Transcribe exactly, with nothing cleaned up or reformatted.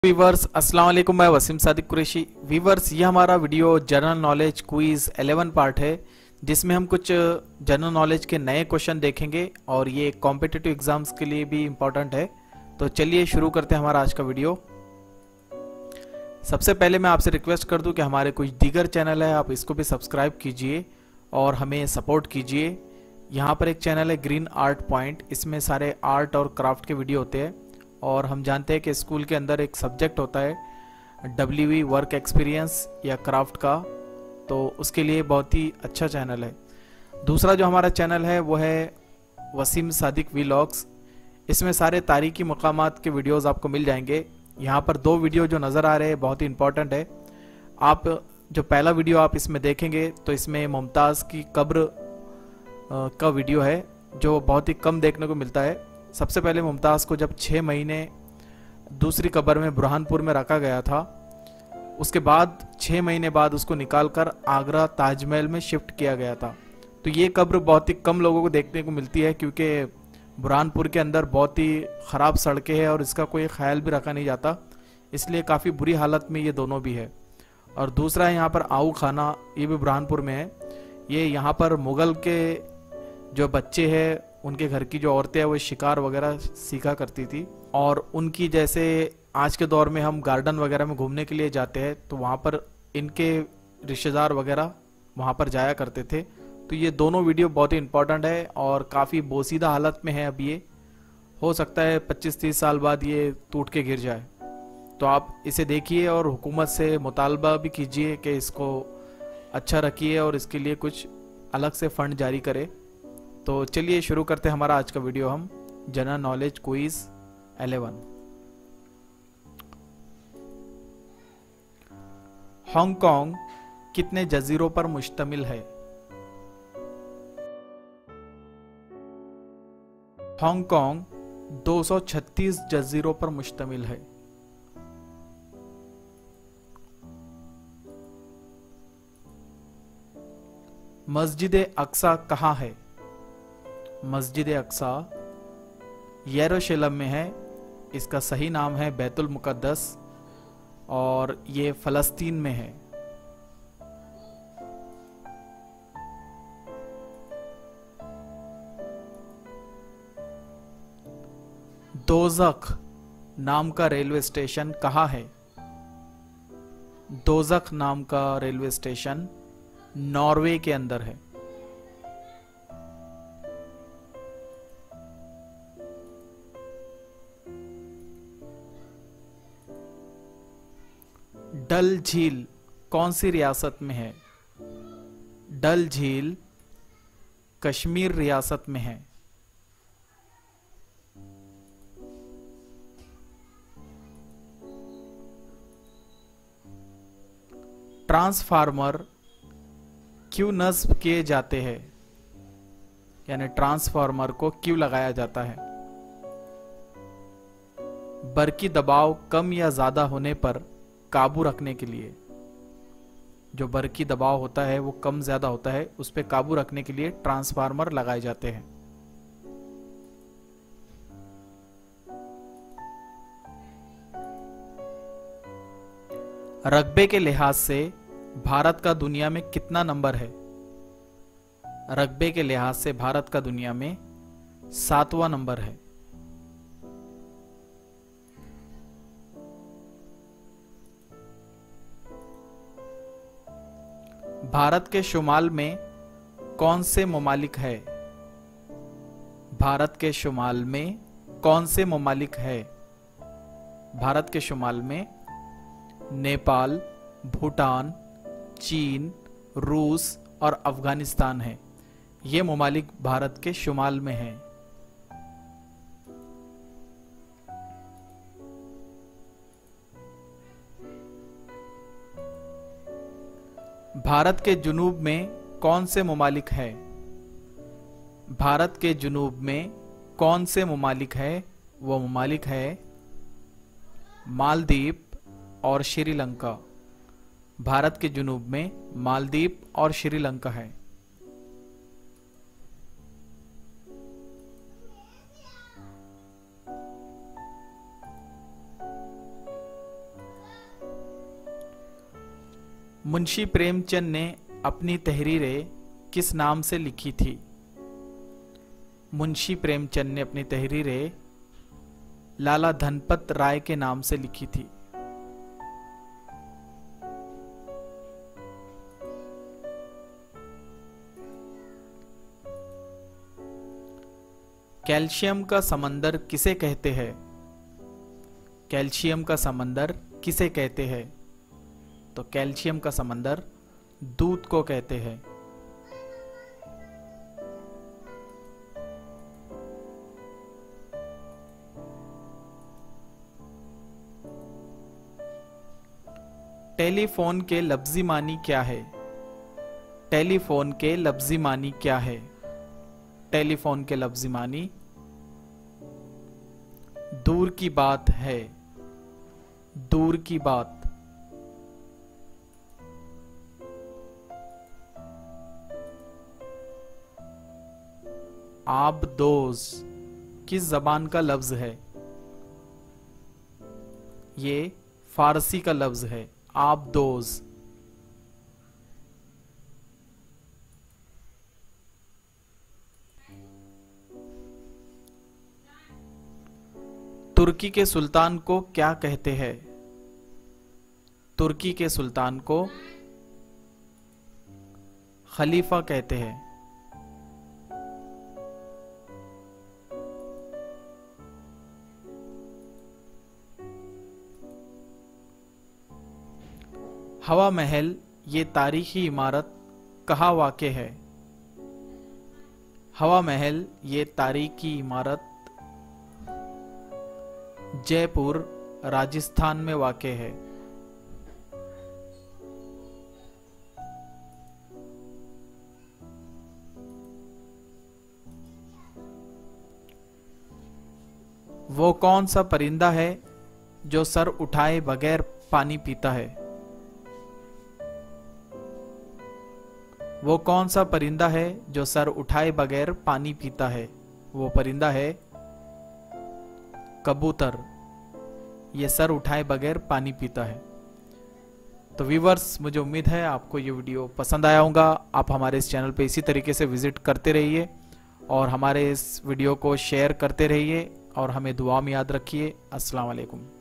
Viewers अस्सलाम वालेकुम, मैं वसीम सादिक कुरैशी। वीवर्स, ये हमारा video general knowledge quiz eleven part है, जिसमें हम कुछ जनरल नॉलेज के नए क्वेश्चन देखेंगे और ये कॉम्पिटिटिव एग्जाम्स के लिए भी इम्पोर्टेंट है। तो चलिए शुरू करते हैं हमारा आज का वीडियो। सबसे पहले मैं आपसे रिक्वेस्ट कर दूं कि हमारे कुछ दीगर चैनल है, आप इसको भी सब्सक्राइब कीजिए और हमें सपोर्ट कीजिए। यहाँ पर एक चैनल है ग्रीन आर्ट पॉइंट, इसमें सारे आर्ट और क्राफ्ट के वीडियो होते हैं। और हम जानते हैं कि स्कूल के अंदर एक सब्जेक्ट होता है डब्ल्यू वर्क एक्सपीरियंस या क्राफ्ट का, तो उसके लिए बहुत ही अच्छा चैनल है। दूसरा जो हमारा चैनल है वो है वसीम सादिक व्लॉग्स, इसमें सारे तारीखी मकामात के वीडियोस आपको मिल जाएंगे। यहाँ पर दो वीडियो जो नज़र आ रहे हैं बहुत ही इंपॉर्टेंट है। आप जो पहला वीडियो आप इसमें देखेंगे तो इसमें मुमताज़ की कब्र का वीडियो है, जो बहुत ही कम देखने को मिलता है। सबसे पहले मुमताज़ को जब छः महीने दूसरी कब्र में बुरहानपुर में रखा गया था, उसके बाद छः महीने बाद उसको निकालकर आगरा ताजमहल में शिफ्ट किया गया था। तो ये कब्र बहुत ही कम लोगों को देखने को मिलती है, क्योंकि बुरहानपुर के अंदर बहुत ही ख़राब सड़कें हैं और इसका कोई ख्याल भी रखा नहीं जाता, इसलिए काफ़ी बुरी हालत में ये दोनों भी है। और दूसरा है यहाँ पर आऊ खाना, ये भी बुरहानपुर में है। ये यहाँ पर मुग़ल के जो बच्चे हैं उनके घर की जो औरतें हैं वो शिकार वगैरह सीखा करती थी, और उनकी जैसे आज के दौर में हम गार्डन वगैरह में घूमने के लिए जाते हैं तो वहाँ पर इनके रिश्तेदार वगैरह वहाँ पर जाया करते थे। तो ये दोनों वीडियो बहुत ही इंपॉर्टेंट है और काफ़ी बोसीदा हालत में है अब ये। हो सकता है पच्चीस तीस साल बाद ये टूट के गिर जाए। तो आप इसे देखिए और हुकूमत से मुतालबा भी कीजिए कि इसको अच्छा रखिए और इसके लिए कुछ अलग से फ़ंड जारी करे। तो चलिए शुरू करते हैं हमारा आज का वीडियो। हम general knowledge quiz eleven. Hong Kong कितने जजीरों पर मुश्तमिल है? हांगकांग दो सौ छत्तीस जजीरों पर मुश्तमिल है। मस्जिद अक्सा कहाँ है? मस्जिद अक्सा यरूशलेम में है। इसका सही नाम है बैतुल मुक़द्दस और ये फ़लस्तीन में है। दोज़ख नाम का रेलवे स्टेशन कहाँ है? दोज़ख नाम का रेलवे स्टेशन नॉर्वे के अंदर है। डल झील कौन सी रियासत में है? डल झील कश्मीर रियासत में है। ट्रांसफार्मर क्यों नस्ब किए जाते हैं? यानी ट्रांसफार्मर को क्यों लगाया जाता है? बरकी दबाव कम या ज्यादा होने पर काबू रखने के लिए। जो बरकी दबाव होता है वो कम ज्यादा होता है, उस पर काबू रखने के लिए ट्रांसफार्मर लगाए जाते हैं। रकबे के लिहाज से भारत का दुनिया में कितना नंबर है? रकबे के लिहाज से भारत का दुनिया में सातवां नंबर है। भारत के शुमाल में कौन से ममालिक है? भारत के शुमाल में कौन से ममालिक है? भारत के शुमाल में नेपाल, भूटान, चीन, रूस और अफगानिस्तान है। ये ममालिक भारत के शुमाल में हैं। भारत के जुनूब में कौन से ममालिक है? भारत के जुनूब में कौन से ममालिक है? वो ममालिक है मालदीव और श्रीलंका। भारत के जुनूब में मालदीव और श्रीलंका है। मुंशी प्रेमचंद ने अपनी तहरीरें किस नाम से लिखी थी? मुंशी प्रेमचंद ने अपनी तहरीरें लाला धनपत राय के नाम से लिखी थी। कैल्शियम का समंदर किसे कहते हैं? कैल्शियम का समंदर किसे कहते हैं? तो कैल्शियम का समंदर दूध को कहते हैं। टेलीफोन के लफ्जी मानी क्या है? टेलीफोन के लफ्जी मानी क्या है? टेलीफोन के लफ्जी मानी दूर की बात है। दूर की बात। आबदोज किस जबान का लफ्ज है? ये फारसी का लफ्ज है, आबदोज। तुर्की के सुल्तान को क्या कहते हैं? तुर्की के सुल्तान को खलीफा कहते हैं। हवा महल ये तारीखी इमारत कहाँ वाक़े है? हवा महल ये तारीखी इमारत जयपुर राजस्थान में वाक़े है। वो कौन सा परिंदा है जो सर उठाए बगैर पानी पीता है? वो कौन सा परिंदा है जो सर उठाए बगैर पानी पीता है? वो परिंदा है कबूतर। ये सर उठाए बगैर पानी पीता है। तो व्यूवर्स, मुझे उम्मीद है आपको ये वीडियो पसंद आया होगा। आप हमारे इस चैनल पे इसी तरीके से विजिट करते रहिए और हमारे इस वीडियो को शेयर करते रहिए और हमें दुआ में याद रखिए। अस्सलाम वालेकुम।